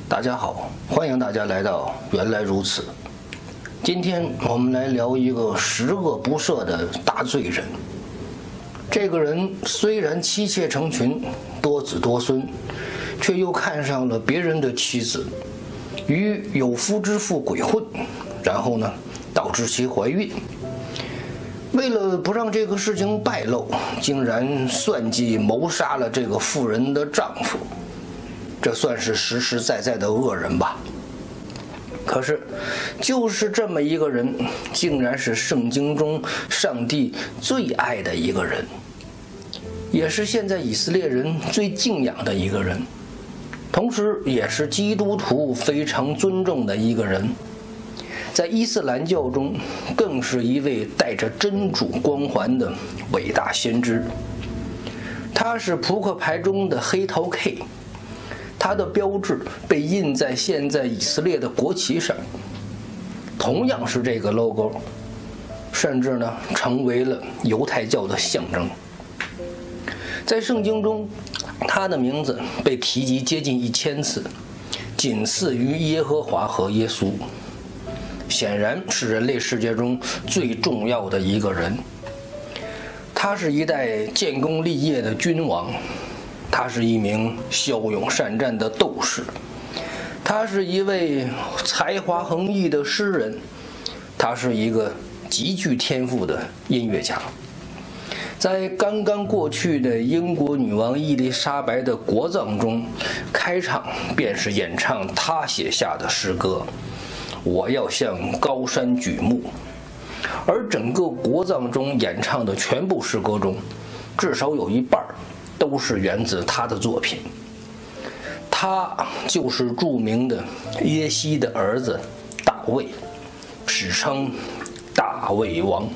大家好，欢迎大家来到原来如此。今天我们来聊一个十恶不赦的大罪人。这个人虽然妻妾成群，多子多孙，却又看上了别人的妻子，与有夫之妇鬼混，然后呢，导致其怀孕。为了不让这个事情败露，竟然算计谋杀了这个妇人的丈夫。这算是实实在在的恶人吧。可是就是这么一个人，竟然是圣经中上帝最爱的一个人，也是现在以色列人最敬仰的一个人，同时也是基督徒非常尊重的一个人。在伊斯兰教中更是一位带着真主光环的伟大先知。他是扑克牌中的黑桃 K，它的标志被印在现在以色列的国旗上，同样是这个 logo， 甚至呢成为了犹太教的象征。在圣经中，他的名字被提及接近1000次，仅次于耶和华和耶稣，显然是人类世界中最重要的一个人。他是一代建功立业的君王，他是一名骁勇善战的斗士，他是一位才华横溢的诗人，他是一个极具天赋的音乐家。在刚刚过去的英国女王伊丽莎白的国葬中，开场便是演唱她写下的诗歌《我要向高山举目》，而整个国葬中演唱的全部诗歌中，至少有一半都是源自他的作品。他就是著名的耶西的儿子大卫，史称大卫王。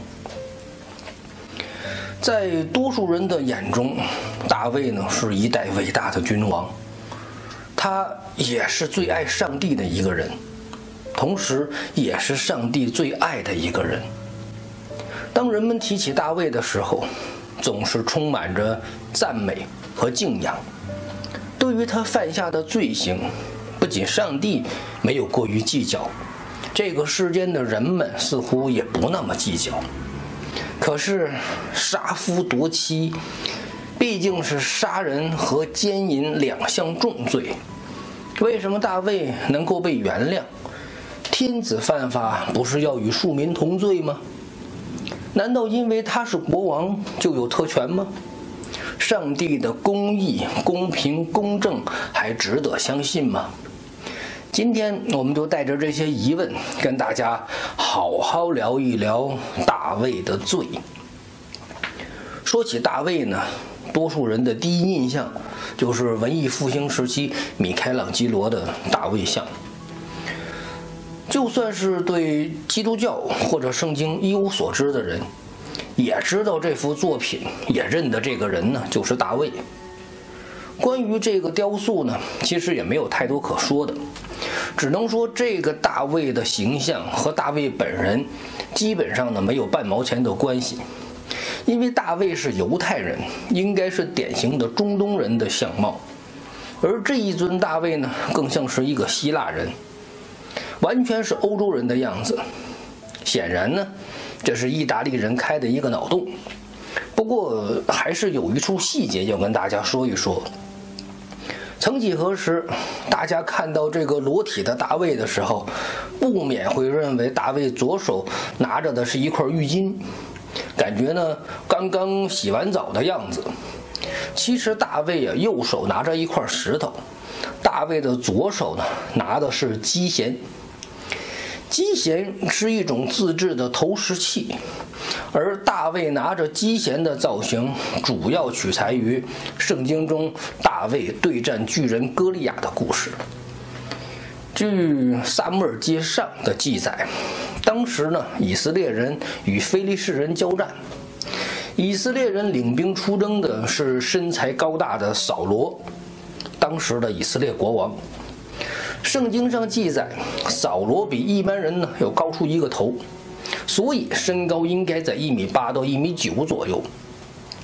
在多数人的眼中，大卫呢是一代伟大的君王，他也是最爱上帝的一个人，同时也是上帝最爱的一个人。当人们提起大卫的时候，总是充满着赞美和敬仰。对于他犯下的罪行，不仅上帝没有过于计较，这个世间的人们似乎也不那么计较。可是杀夫夺妻毕竟是杀人和奸淫2项重罪，为什么大卫能够被原谅？天子犯法不是要与庶民同罪吗？难道因为他是国王就有特权吗？上帝的公义、公平、公正还值得相信吗？今天我们就带着这些疑问，跟大家好好聊一聊大卫的罪。说起大卫呢，多数人的第一印象就是文艺复兴时期米开朗基罗的大卫像。就算是对基督教或者圣经一无所知的人，也知道这幅作品，也认得这个人呢就是大卫。关于这个雕塑呢，其实也没有太多可说的，只能说这个大卫的形象和大卫本人基本上呢没有半毛钱的关系，因为大卫是犹太人，应该是典型的中东人的相貌，而这一尊大卫呢更像是一个希腊人，完全是欧洲人的样子。显然呢，这是意大利人开的一个脑洞。不过还是有一处细节要跟大家说一说。曾几何时，大家看到这个裸体的大卫的时候，不免会认为大卫左手拿着的是一块浴巾，感觉呢刚刚洗完澡的样子。其实大卫右手拿着一块石头，大卫的左手呢拿的是击弦。击弦是一种自制的投石器，而大卫拿着击弦的造型主要取材于圣经中大卫对战巨人歌利亚的故事。据撒母耳记上的记载，当时呢以色列人与非利士人交战，以色列人领兵出征的是身材高大的扫罗，当时的以色列国王。圣经上记载，扫罗比一般人呢要高出一个头，所以身高应该在1.8米到1.9米左右。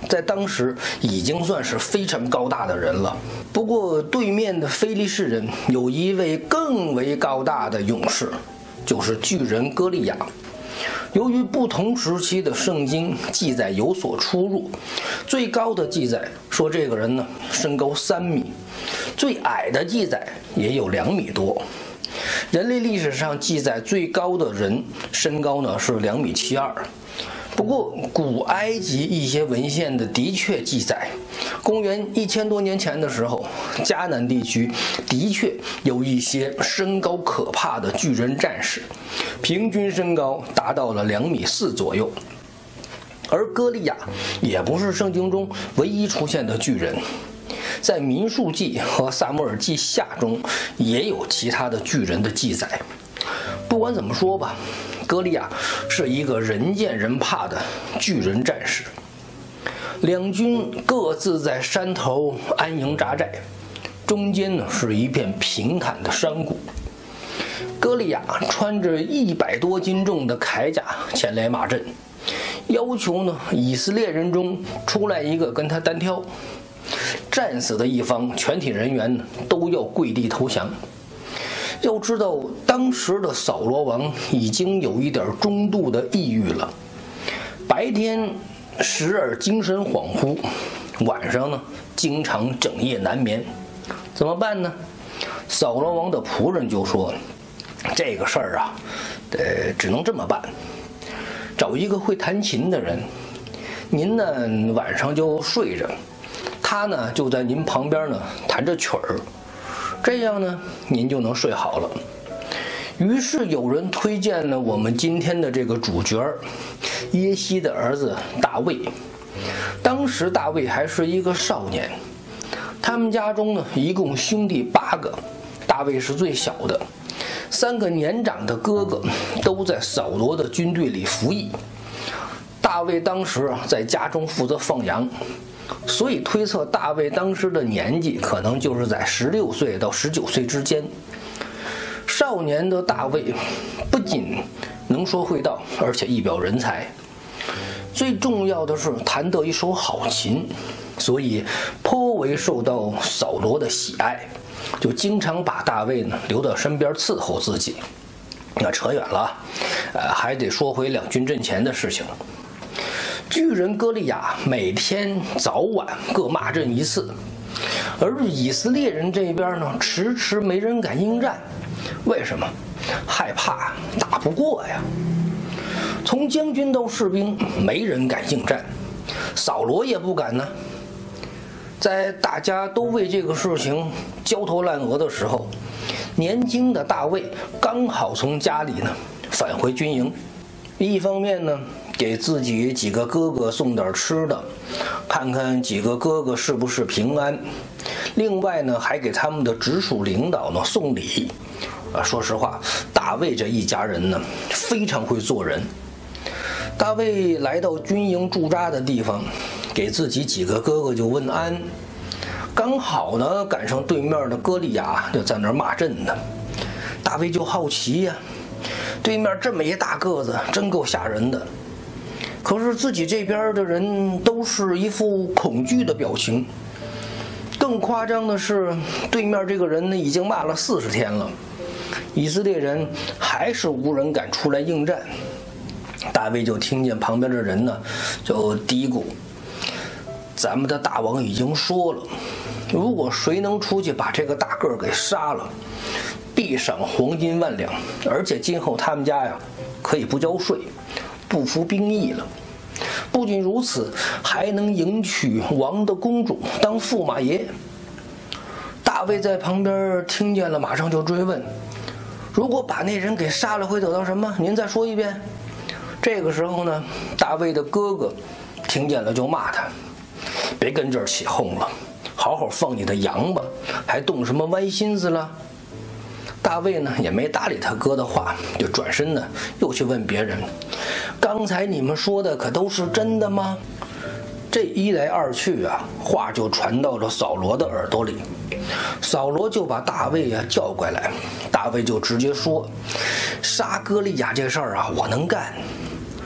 在当时已经算是非常高大的人了。不过对面的非利士人有一位更为高大的勇士，就是巨人歌利亚。由于不同时期的圣经记载有所出入，最高的记载说这个人呢身高3米，最矮的记载也有2米多。人类历史上记载最高的人身高呢是2.72米。不过古埃及一些文献的确记载，公元1000多年前的时候，迦南地区的确有一些身高可怕的巨人战士，平均身高达到了2.4米左右。而歌利亚也不是圣经中唯一出现的巨人，在民数记和撒母耳记下中也有其他的巨人的记载。不管怎么说吧，歌利亚是一个人见人怕的巨人战士。两军各自在山头安营扎寨，中间呢是一片平坦的山谷。歌利亚穿着100多斤重的铠甲前来骂阵，要求呢以色列人中出来一个跟他单挑，战死的一方全体人员呢都要跪地投降。要知道当时的扫罗王已经有一点中度的抑郁了，白天时而精神恍惚，晚上呢经常整夜难眠。怎么办呢？扫罗王的仆人就说，这个事儿啊只能这么办，找一个会弹琴的人，您呢晚上就睡着，他呢就在您旁边呢弹着曲儿，这样呢您就能睡好了。于是有人推荐了我们今天的这个主角耶西的儿子大卫。当时大卫还是一个少年，他们家中呢一共兄弟8个，大卫是最小的，3个年长的哥哥都在扫罗的军队里服役。大卫当时在家中负责放羊，所以推测大卫当时的年纪可能就是在16岁到19岁之间。少年的大卫不仅能说会道，而且一表人才，最重要的是弹得一手好琴，所以颇为受到扫罗的喜爱，就经常把大卫呢留到身边伺候自己。那扯远了，还得说回两军阵前的事情。巨人歌利亚每天早晚各骂阵一次，而以色列人这边呢迟迟没人敢应战。为什么？害怕打不过呀。从将军到士兵没人敢应战，扫罗也不敢呢。在大家都为这个事情焦头烂额的时候，年轻的大卫刚好从家里呢返回军营，一方面呢给自己几个哥哥送点吃的，看看几个哥哥是不是平安，另外呢还给他们的直属领导呢送礼。说实话，大卫这一家人呢非常会做人。大卫来到军营驻扎的地方，给自己几个哥哥就问安，刚好呢赶上对面的歌利亚就在那儿骂阵呢。大卫就好奇呀，对面这么一大个子，真够吓人的。可是自己这边的人都是一副恐惧的表情。更夸张的是，对面这个人呢已经骂了40天了，以色列人还是无人敢出来应战。大卫就听见旁边的人呢就嘀咕，咱们的大王已经说了，如果谁能出去把这个大个给杀了，必赏黄金10000两，而且今后他们家呀可以不交税，不服兵役了。不仅如此，还能迎娶王的公主当驸马爷。大卫在旁边听见了，马上就追问，如果把那人给杀了会得到什么？您再说一遍。这个时候呢，大卫的哥哥听见了就骂他，别跟这儿起哄了，好好放你的羊吧，还动什么歪心思了？大卫呢也没搭理他哥的话，就转身呢又去问别人，刚才你们说的可都是真的吗？这一来二去啊，话就传到了扫罗的耳朵里。扫罗就把大卫啊叫过来，大卫就直接说，杀歌利亚这事儿啊我能干。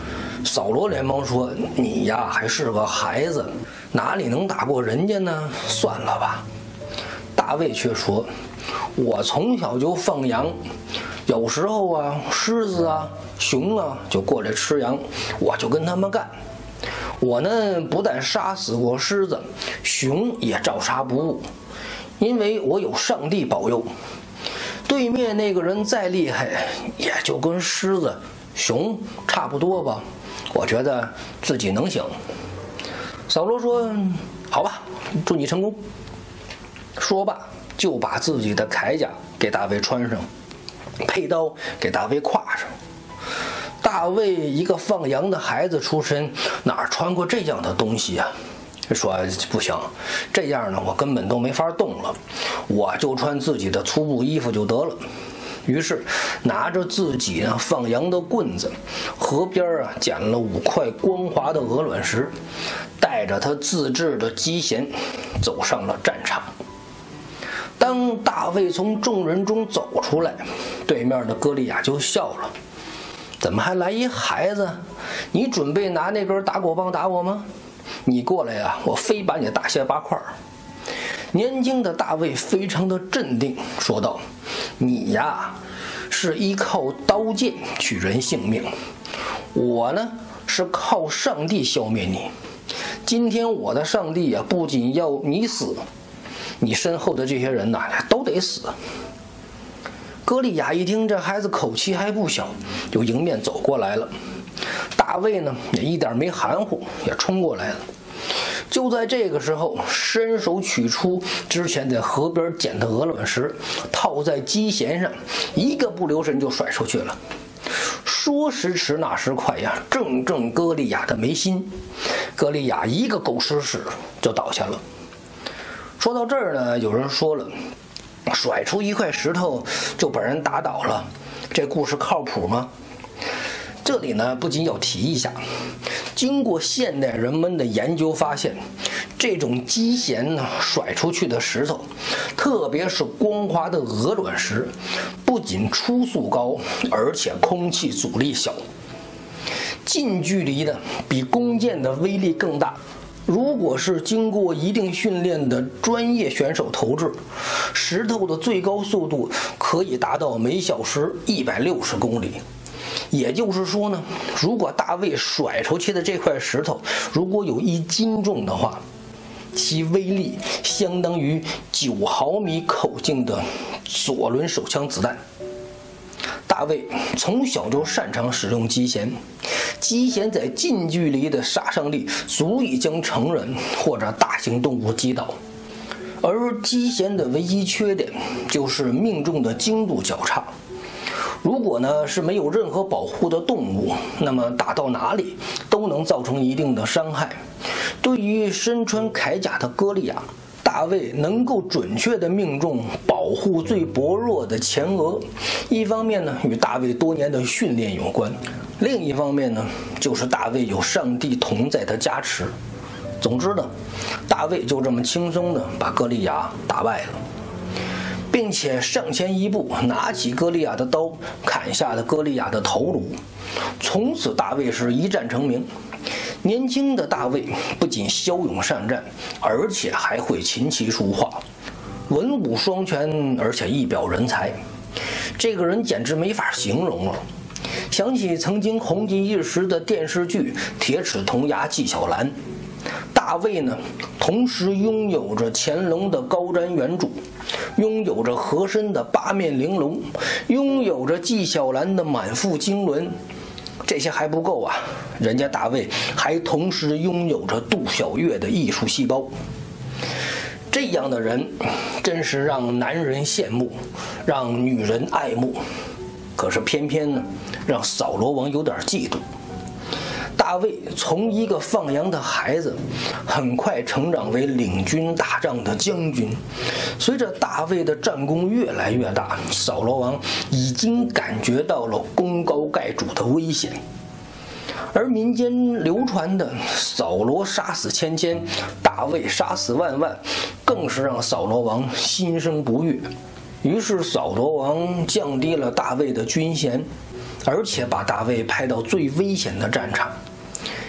扫罗连忙说：“你呀，还是个孩子，哪里能打过人家呢？算了吧。”大卫却说：“我从小就放羊，有时候啊，狮子啊、熊啊就过来吃羊，我就跟他们干。我呢，不但杀死过狮子，熊也照杀不误，因为我有上帝保佑。对面那个人再厉害，也就跟狮子、熊差不多吧。我觉得自己能行。”扫罗说：“好吧，祝你成功。”说罢，就把自己的铠甲给大卫穿上，佩刀给大卫挎上。大卫一个放羊的孩子出身，哪穿过这样的东西啊？说不行，这样呢，我根本都没法动了，我就穿自己的粗布衣服就得了。于是拿着自己呢放羊的棍子，河边啊捡了5块光滑的鹅卵石，带着他自制的机弦，走上了战场。当大卫从众人中走出来，对面的歌利亚就笑了：“怎么还来一孩子？你准备拿那根打狗棒打我吗？你过来呀，我非把你大卸8块。”年轻的大卫非常的镇定，说道：“你呀，是依靠刀剑取人性命，我呢是靠上帝消灭你。今天我的上帝呀，不仅要你死，你身后的这些人呐，都得死。”歌利亚一听这孩子口气还不小，就迎面走过来了。大卫呢也一点没含糊，也冲过来了。就在这个时候，伸手取出之前在河边捡的鹅卵石，套在机弦上，一个不留神就甩出去了。说时迟那时快呀，正中歌利亚的眉心，歌利亚一个狗吃屎就倒下了。说到这儿呢，有人说了，甩出1块石头就把人打倒了，这故事靠谱吗？这里呢，不仅要提一下，经过现代人们的研究发现，这种机弦呢甩出去的石头，特别是光滑的鹅卵石，不仅初速高，而且空气阻力小，近距离的比弓箭的威力更大。如果是经过一定训练的专业选手投掷，石头的最高速度可以达到每小时160公里。也就是说呢，如果大卫甩出去的这块石头如果有1斤重的话，其威力相当于9毫米口径的左轮手枪子弹。大卫从小就擅长使用机弦，机弦在近距离的杀伤力足以将成人或者大型动物击倒。而机弦的唯一缺点就是命中的精度较差。如果呢是没有任何保护的动物，那么打到哪里都能造成一定的伤害。对于身穿铠甲的歌利亚，大卫能够准确地命中保护最薄弱的前额，一方面呢与大卫多年的训练有关，另一方面呢就是大卫有上帝同在的加持。总之呢，大卫就这么轻松地把歌利亚打败了，并且上前一步，拿起歌利亚的刀，砍下了歌利亚的头颅。从此大卫是一战成名。年轻的大卫不仅骁勇善战，而且还会琴棋书画，文武双全，而且一表人才。这个人简直没法形容了。想起曾经红极一时的电视剧《铁齿铜牙纪晓岚》，大卫呢，同时拥有着乾隆的高瞻远瞩，拥有着和珅的八面玲珑，拥有着纪晓岚的满腹经纶。这些还不够啊，人家大卫还同时拥有着杜小月的艺术细胞。这样的人真是让男人羡慕，让女人爱慕。可是偏偏呢，让扫罗王有点嫉妒。大卫从一个放羊的孩子，很快成长为领军打仗的将军。随着大卫的战功越来越大，扫罗王已经感觉到了功高盖主的危险。而民间流传的扫罗杀死千千，大卫杀死万万，更是让扫罗王心生不悦。于是扫罗王降低了大卫的军衔，而且把大卫派到最危险的战场，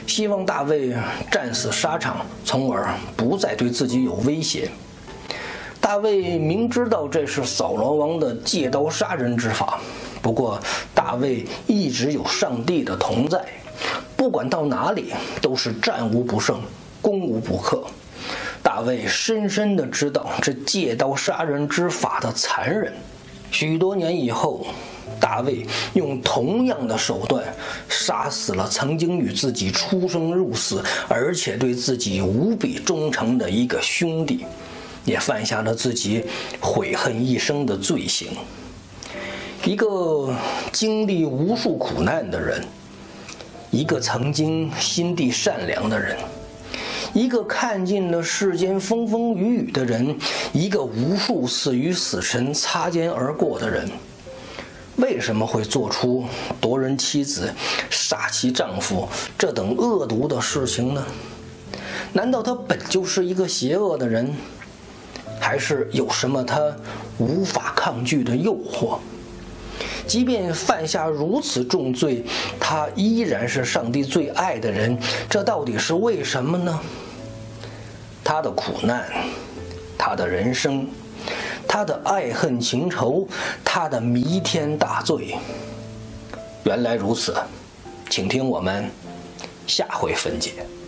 希望大卫战死沙场，从而不再对自己有威胁。大卫明知道这是扫罗王的借刀杀人之法，不过大卫一直有上帝的同在，不管到哪里都是战无不胜，攻无不克。大卫深深地知道这借刀杀人之法的残忍。许多年以后，大卫用同样的手段杀死了曾经与自己出生入死，而且对自己无比忠诚的一个兄弟，也犯下了自己悔恨一生的罪行。一个经历无数苦难的人，一个曾经心地善良的人，一个看尽了世间风风雨雨的人，一个无数次与死神擦肩而过的人，为什么会做出夺人妻子、杀其丈夫这等恶毒的事情呢？难道他本就是一个邪恶的人，还是有什么他无法抗拒的诱惑？即便犯下如此重罪，他依然是上帝最爱的人，这到底是为什么呢？他的苦难，他的人生，他的爱恨情仇，他的弥天大罪，原来如此，请听我们下回分解。